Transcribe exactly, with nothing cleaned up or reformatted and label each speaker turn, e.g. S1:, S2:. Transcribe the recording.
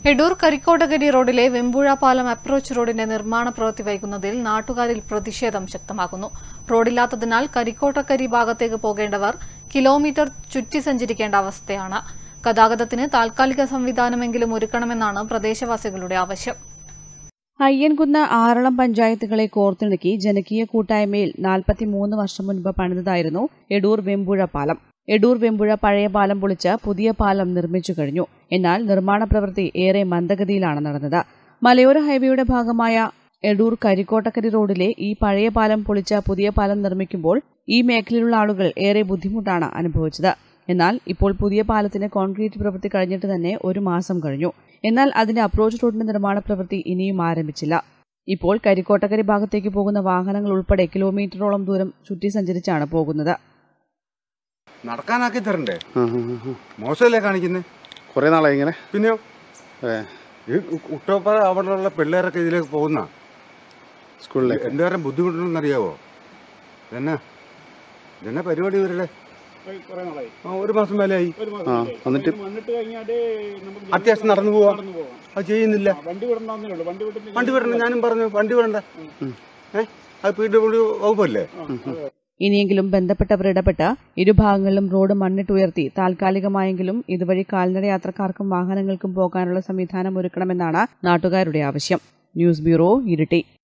S1: എടൂർ കരിക്കോട്ടകരി റോഡിലെ വെമ്പുഴ പാലം അപ്രോച്ച് റോഡിന്റെ നിർമ്മാണ പ്രവൃത്തി വൈകുന്നതിൽ നാട്ടുകാരിൽ പ്രതിഷേധം ശക്തമാക്കുന്നു. റോഡില്ലാത്തതിനാൽ കരിക്കോട്ടകരി ഭാഗത്തേക്ക് പോകേണ്ടവർ കിലോമീറ്റർ ചുറ്റി സഞ്ചരിക്കേണ്ട അവസ്ഥയാണ്. ഗതാഗതത്തിന് താൽക്കാലിക സംവിധാനമെങ്കിലും ഒരുക്കണമെന്നാണ് പ്രദേശവാസികളുടെ ആവശ്യം.
S2: അയ്യൻകുന്ന് ആറളം പഞ്ചായത്തുകളെ കോർത്തിണക്കി ജനകീയ കൂട്ടായ്മയിൽ നാൽപ്പത്തിമൂന്ന് വർഷം മുൻപ് പണിതതായിരുന്നു എടൂർ വെമ്പുഴ പാലം. എടൂർ വെമ്പുഴ പഴയ പാലം പൊളിച്ച് പുതിയ പാലം നിർമ്മിച്ചു കഴിഞ്ഞു. എന്നാൽ നിർമ്മാണ പ്രവൃത്തി ഏറെ മന്ദഗതിയിലാണ് നടന്നത്. മലയോര ഹൈവേയുടെ ഭാഗമായ എടൂർ കരിക്കോട്ടക്കരി റോഡിലെ ഈ പഴയ പാലം പൊളിച്ച് പുതിയ പാലം നിർമ്മിക്കുമ്പോൾ ഈ മേഖലയിലുള്ള ആളുകൾ ഏറെ ബുദ്ധിമുട്ടാണ് അനുഭവിച്ചത്. എന്നാൽ ഇപ്പോൾ പുതിയ പാലത്തിന് കോൺക്രീറ്റ് പ്രവൃത്തി കഴിഞ്ഞിട്ട് തന്നെ ഒരു മാസം കഴിഞ്ഞു. എന്നാൽ അതിന്റെ അപ്രോച്ച് റോഡിന്റെ നിർമ്മാണ പ്രവൃത്തി ഇനിയും ആരംഭിച്ചില്ല. ഇപ്പോൾ കരിക്കോട്ടക്കരി ഭാഗത്തേക്ക് പോകുന്ന വാഹനങ്ങൾ ഉൾപ്പെടെ കിലോമീറ്ററോളം ദൂരം ചുറ്റി സഞ്ചരിച്ചാണ് പോകുന്നത്.
S3: നടക്കാനാക്കി തരണ്ടേ? മോശമല്ലേ കാണിക്കുന്നത്?
S4: കുറെ നാളായി ഇങ്ങനെ.
S3: പിന്നെയോ ഈ കുട്ടപ്പ അവിടെയുള്ള പിള്ളേരൊക്കെ ഇതിലേക്ക് പോകുന്ന
S4: സ്കൂളിലേക്ക്
S3: എന്തോരം ബുദ്ധിമുട്ടുണ്ടെന്ന് അറിയാവോ? ഇതെന്നാ ഇതെന്നാ പരിപാടി ഇവരുടെ? ഒരു മാസം മേലെയായി.
S4: എന്നിട്ട്
S3: അത്യാവശ്യം നടന്നു പോവാ, അത് ചെയ്യുന്നില്ല. വണ്ടി വിടണ്ട, ഞാനും പറഞ്ഞു വണ്ടി വിടണ്ട. ഏഹ് അത് പി ഡബ്ല്യു വകുപ്പല്ലേ?
S2: ഇനിയെങ്കിലും ബന്ധപ്പെട്ടവർ ഇടപെട്ട് ഇരുഭാഗങ്ങളിലും റോഡ് മണ്ണിട്ടുയർത്തി താൽക്കാലികമായെങ്കിലും ഇതുവഴി കാൽനട യാത്രക്കാർക്കും വാഹനങ്ങൾക്കും പോകാനുള്ള സംവിധാനം ഒരുക്കണമെന്നാണ് നാട്ടുകാരുടെ ആവശ്യം. News bureau, Iritty.